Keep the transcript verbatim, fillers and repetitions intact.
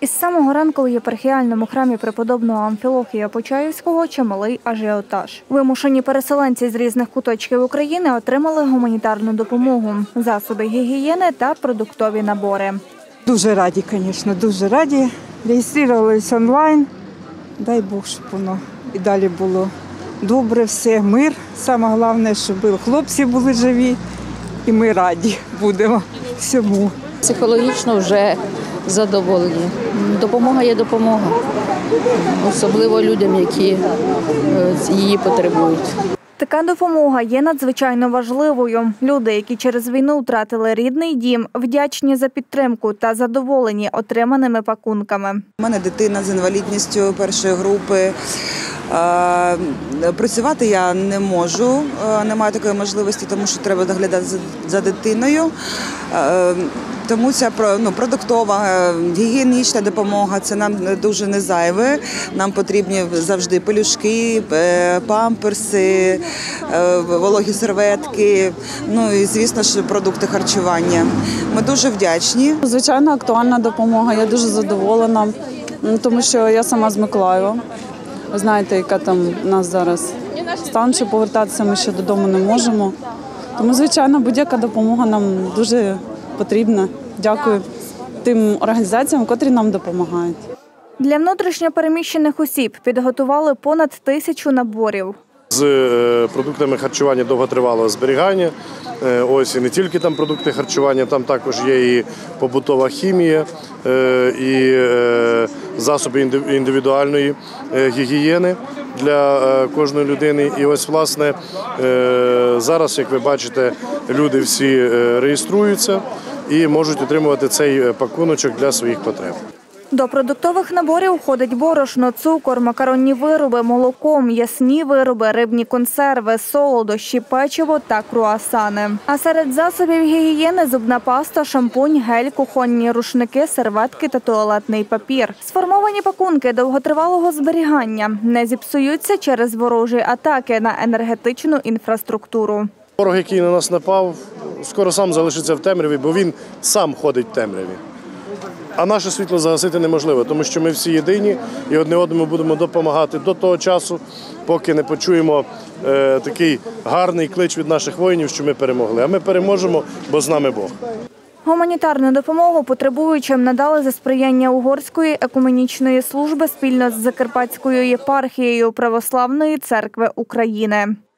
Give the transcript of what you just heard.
Із самого ранку у єпархіальному храмі преподобного Амфілохія Почаївського чималий ажіотаж. Вимушені переселенці з різних куточків України отримали гуманітарну допомогу, засоби гігієни та продуктові набори. Дуже раді, звісно, дуже раді. Реєструвалися онлайн. Дай Бог, щоб воно і далі було добре, все, мир. Саме головне, щоб хлопці були живі, і ми раді будемо всьому. Психологічно вже задоволені. Допомога є допомога, особливо людям, які її потребують. Така допомога є надзвичайно важливою. Люди, які через війну втратили рідний дім, вдячні за підтримку та задоволені отриманими пакунками. У мене дитина з інвалідністю першої групи. Працювати я не можу, не маю такої можливості, тому що треба доглядати за дитиною. Тому ця ну, продуктова, гігієнічна допомога – це нам дуже не зайве. Нам потрібні завжди пелюшки, памперси, вологі серветки, ну і, звісно ж, продукти харчування. Ми дуже вдячні. Звичайно, актуальна допомога. Я дуже задоволена, тому що я сама з Миколаєва. Ви знаєте, яка там у нас зараз стан, що повертатися ми ще додому не можемо. Тому, звичайно, будь-яка допомога нам дуже потрібна. Дякую тим організаціям, котрі нам допомагають. Для внутрішньо переміщених осіб підготували понад тисячу наборів. З продуктами харчування довготривалого зберігання. Ось і не тільки там продукти харчування, там також є і побутова хімія, і засоби індивідуальної гігієни для кожної людини. І ось, власне, зараз, як ви бачите, люди всі реєструються і можуть отримувати цей пакуночок для своїх потреб. До продуктових наборів входить борошно, цукор, макаронні вироби, молоко, м'ясні вироби, рибні консерви, солодощі, печиво та круасани. А серед засобів гігієни – зубна паста, шампунь, гель, кухонні рушники, серветки та туалетний папір. Сформовані пакунки довготривалого зберігання не зіпсуються через ворожі атаки на енергетичну інфраструктуру. Ворог, який на нас напав, скоро сам залишиться в темряві, бо він сам ходить в темряві. А наше світло загасити неможливо, тому що ми всі єдині і одне одному будемо допомагати до того часу, поки не почуємо е, такий гарний клич від наших воїнів, що ми перемогли. А ми переможемо, бо з нами Бог. Гуманітарну допомогу потребуючим надали за сприяння Угорської екуменічної служби спільно з Закарпатською єпархією Православної церкви України.